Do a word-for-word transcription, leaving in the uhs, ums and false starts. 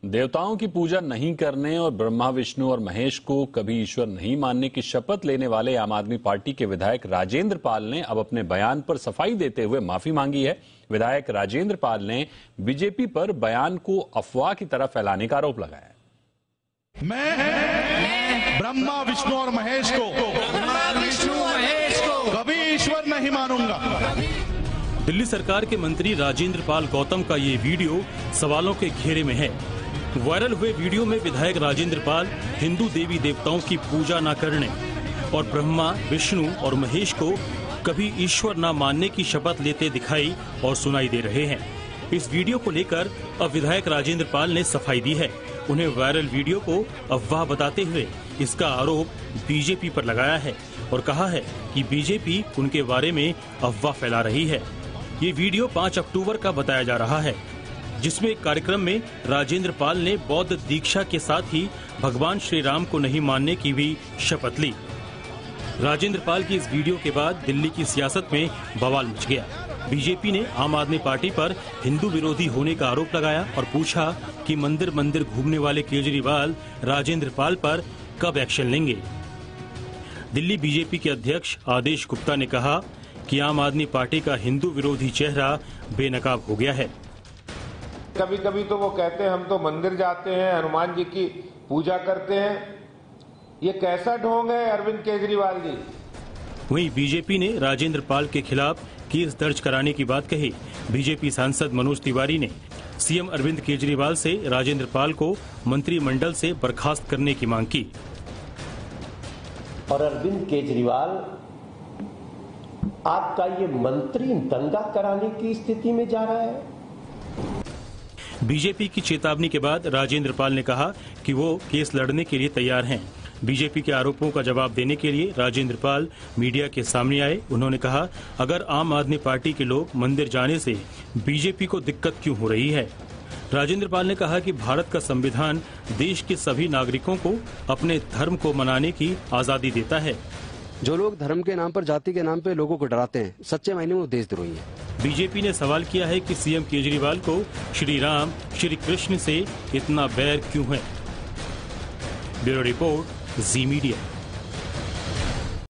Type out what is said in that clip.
देवताओं की पूजा नहीं करने और ब्रह्मा विष्णु और महेश को कभी ईश्वर नहीं मानने की शपथ लेने वाले आम आदमी पार्टी के विधायक राजेंद्र पाल ने अब अपने बयान पर सफाई देते हुए माफी मांगी है। विधायक राजेंद्र पाल ने बीजेपी पर बयान को अफवाह की तरह फैलाने का आरोप लगाया। मैं ब्रह्मा विष्णु और महेश को ब्रह्मा विष्णु महेश को कभी ईश्वर नहीं मानूंगा। दिल्ली सरकार के मंत्री राजेंद्र पाल गौतम का ये वीडियो सवालों के घेरे में है। वायरल हुए वीडियो में विधायक राजेंद्र पाल हिंदू देवी देवताओं की पूजा न करने और ब्रह्मा विष्णु और महेश को कभी ईश्वर न मानने की शपथ लेते दिखाई और सुनाई दे रहे हैं। इस वीडियो को लेकर अब विधायक राजेंद्र पाल ने सफाई दी है। उन्हें वायरल वीडियो को अफवाह बताते हुए इसका आरोप बीजेपी पर लगाया है और कहा है कि बीजेपी उनके बारे में अफवाह फैला रही है। ये वीडियो पाँच अक्टूबर का बताया जा रहा है, जिसमें एक कार्यक्रम में राजेंद्र पाल ने बौद्ध दीक्षा के साथ ही भगवान श्री राम को नहीं मानने की भी शपथ ली। राजेंद्र पाल की इस वीडियो के बाद दिल्ली की सियासत में बवाल मच गया। बीजेपी ने आम आदमी पार्टी पर हिंदू विरोधी होने का आरोप लगाया और पूछा कि मंदिर मंदिर घूमने वाले केजरीवाल राजेंद्र पाल पर कब एक्शन लेंगे। दिल्ली बीजेपी के अध्यक्ष आदेश गुप्ता ने कहा कि आम आदमी पार्टी का हिंदू विरोधी चेहरा बेनकाब हो गया है। कभी कभी तो वो कहते हैं हम तो मंदिर जाते हैं, हनुमान जी की पूजा करते हैं। ये कैसा ढोंग है अरविंद केजरीवाल जी। वहीं बीजेपी ने राजेंद्र पाल के खिलाफ केस दर्ज कराने की बात कही। बीजेपी सांसद मनोज तिवारी ने सीएम अरविंद केजरीवाल से राजेंद्र पाल को मंत्रिमंडल से बर्खास्त करने की मांग की। और अरविंद केजरीवाल, आपका ये मंत्री दंगा कराने की स्थिति में जा रहा है। बीजेपी की चेतावनी के बाद राजेंद्र पाल ने कहा कि वो केस लड़ने के लिए तैयार हैं। बीजेपी के आरोपों का जवाब देने के लिए राजेंद्र पाल मीडिया के सामने आए। उन्होंने कहा, अगर आम आदमी पार्टी के लोग मंदिर जाने से बीजेपी को दिक्कत क्यों हो रही है। राजेंद्र पाल ने कहा कि भारत का संविधान देश के सभी नागरिकों को अपने धर्म को मनाने की आजादी देता है। जो लोग धर्म के नाम पर, जाति के नाम पर लोगों को डराते हैं, सच्चे मायने में वो देशद्रोही है। बीजेपी ने सवाल किया है कि सीएम केजरीवाल को श्री राम श्री कृष्ण से इतना बैर क्यों है। Bureau report, Zee media.